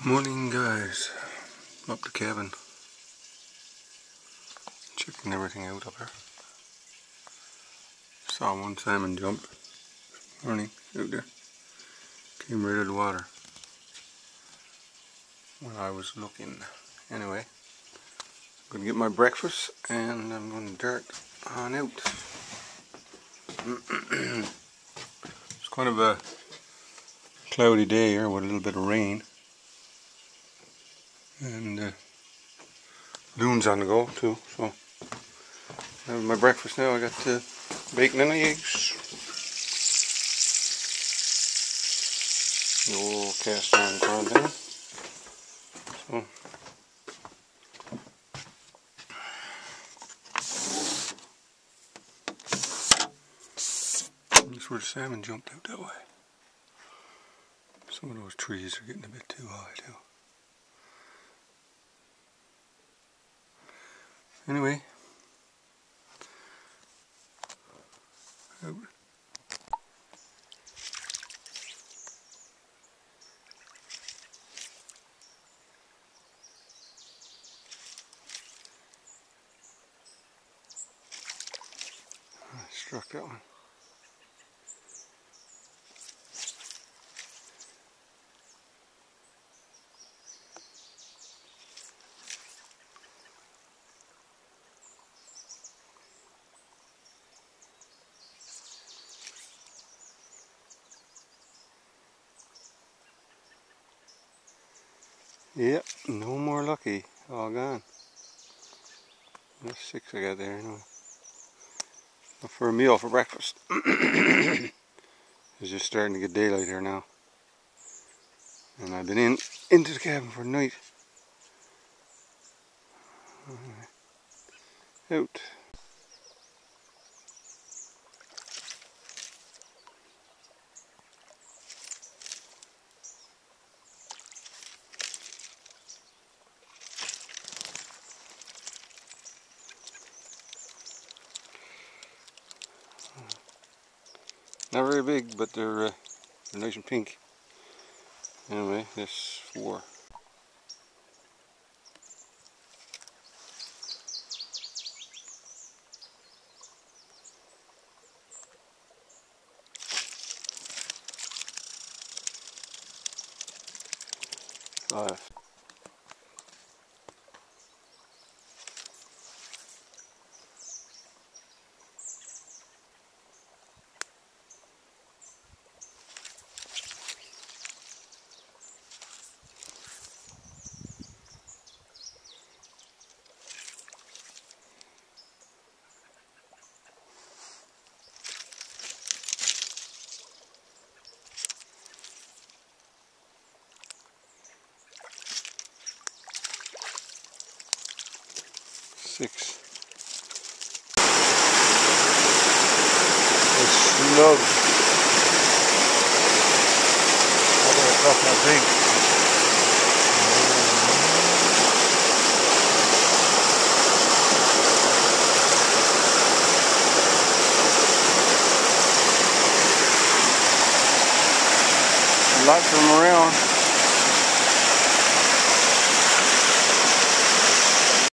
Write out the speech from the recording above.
Morning guys, I'm up the cabin, checking everything out up here. Saw one salmon jump this morning out there, came right out of the water when I was looking. Anyway, I'm going to get my breakfast and I'm going to dart on out. It's kind of a cloudy day here with a little bit of rain. And loon's on the go too, so I have my breakfast now. I got bacon and eggs, the old cast iron pan thing. So that's where the salmon jumped out that way. Some of those trees are getting a bit too high too. Anyway, out. I struck that one. Yep, no more lucky. All gone. That's 6 I got there anyway. For a meal for breakfast. It's just starting to get daylight here now. And I've been into the cabin for the night. Out. Not very big, but they're nice and pink. Anyway, this 4. Five. Six. A slug. All the way across that big. Lots of them around.